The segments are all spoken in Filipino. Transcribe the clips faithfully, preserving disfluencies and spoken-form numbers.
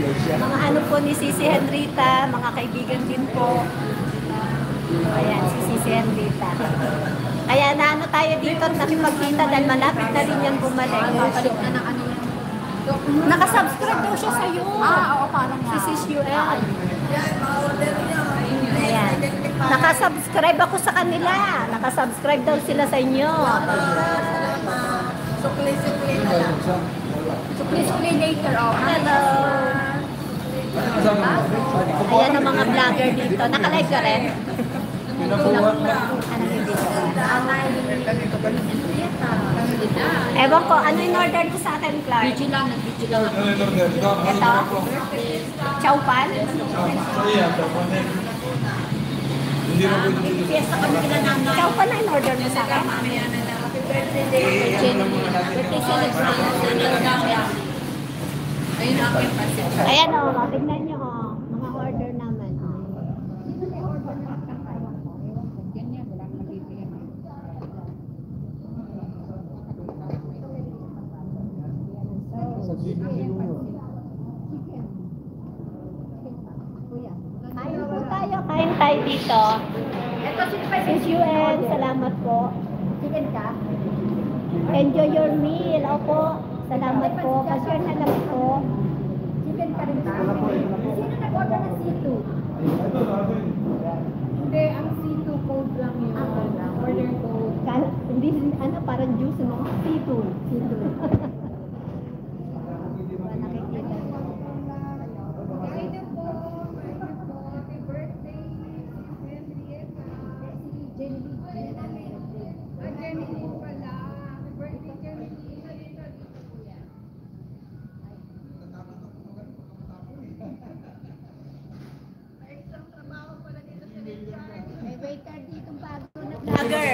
Mga ano po ni Sisi Henrita, mga kaibigan din po. Ayan, si Sisi Henrita. Kaya naano tayo dito at nakipagkita dahil malapit na rin yan bumalik. Balik na ng ano yung... Nakasubscribe daw siya sa'yo. Ah, oo, paano nga? Si Sis U L. Ayan. Nakasubscribe ako sa kanila. Nakasubscribe daw sila sa inyo. Sukli-sukli na lang. Sukli-sukli later, oh. Hello. Ayan ang mga vlogger dito. Naka-live ka rin? Ano yung dito? Ewan ko, ano in order mo sa akin, Clark? Video lang, nag-video lang ako. Ito? Chowpan? Fiesta kami kila nanay. Chowpan na in order mo sa akin? Happy birthday. Birthday celebration. Ayun ang aking pasit. Ayan o, oh, tignan nyo o. Oh, mga order naman. Ganyan, wala akong mabibigyan. Kain po tayo, kain tayo dito. Sis U N, salamat po. Chicken ka? Enjoy your meal. Opo, salamat po. Pasyon na lang po. Chicken ka rin ba? Sino nag-order ng C two? Hindi, ang C two code lang yun. Order code. Kala, hindi, ano, parang juice, no? C two. C two. Diba, nakikita. May waiter dito bago na vlogger.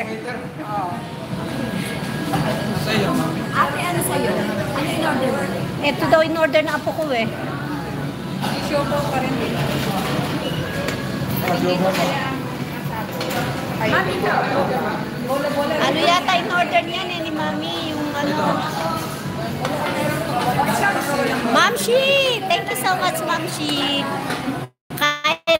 Sa'yo, mami. Ate, ano sa'yo? Ano in order mo? Ito daw in order na apo ko eh. Show ko pa rin dito. Mami ka. Bola-bola. Ano yata in order niyan eh ni Mami, yung ano. Mamshi! Thank you so much, Mamshi. Kyle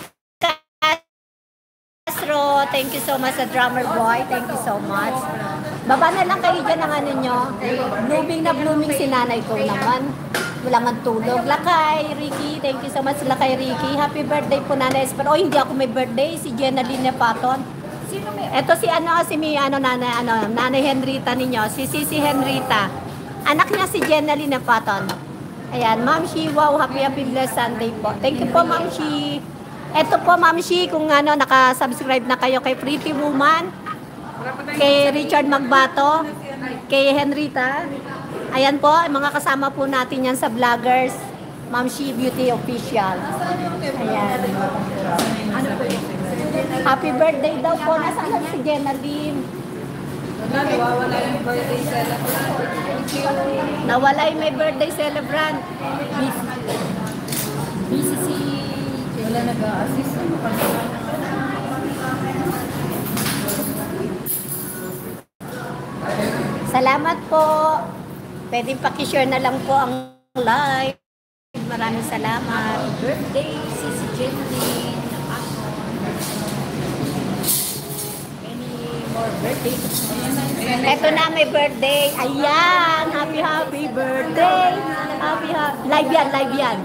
Castro, thank you so much sa drummer boy. Thank you so much. Baba na lang kayo dyan ng ano nyo. Blooming na blooming si nanay ko naman. Wala man tulog. Lakay, Ricky, thank you so much Lakay Ricky. Happy birthday po Nanay Esper. Oh, hindi ako may birthday. Si Jenna Lina Paton. Sino may... Ito si ano, si mi, ano, nanay, ano, nanay Henrita ninyo. Si Sisi Henrita. Anak niya si Jenna Lina Paton. Ayan, Ma'am Shi, wow, happy, happy blessed Sunday po. Thank you po, Ma'am Shi. Ito po, Ma'am Shi, kung ano, nakasubscribe na kayo kay Pretty Woman, kay Richard Magbato, kay Henrita. Ayan po, mga kasama po natin yan sa vloggers. Ma'am Shi Beauty Official. Ayan. Ano po yun? Happy birthday daw po. Nasaan lang si Jenna Lynn? Nawawala yung birthday celebrant. Nawala yung may birthday celebrant. Busy. Busy si... Wala nag-a-assist. Salamat po. Pwedeng pakishare na lang po ang live. Maraming salamat. Birthday, si si Jenny. Any more birthday? Eto na, may birthday. Ayan. Happy, happy birthday. Happy, happy. Live yan, live yan.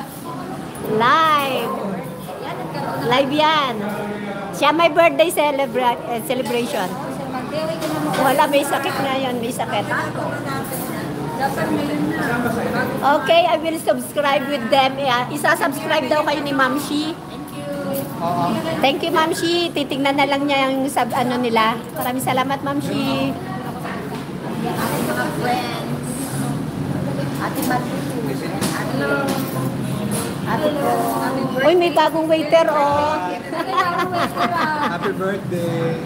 Live. Live yan. Siya may birthday celebra eh, celebration. Wala, may sakit na yan. May sakit. Dapat ngayon na. Okay, I will subscribe with them. Yeah, isa-subscribe daw kayo ni Ma'am Shi. Thank you. Thank you, Ma'am Shi. Titingnan na lang niya yung sub ano nila. Maraming salamat, Ma'am Shi. Ating mga friends. Ating matuto. Hello. Ate po. Uy, may bagong waiter, oh. Happy birthday!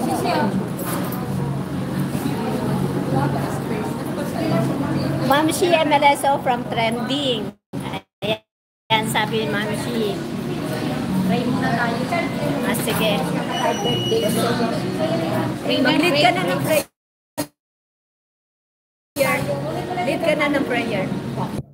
Ma'am Shi M L S O from Trending. Ayan, sabi Ma'am Shi. Pray muna tayo. Ah, sige. Pray Mag-lead ka na ng prayer. Lead ka na ng prayer.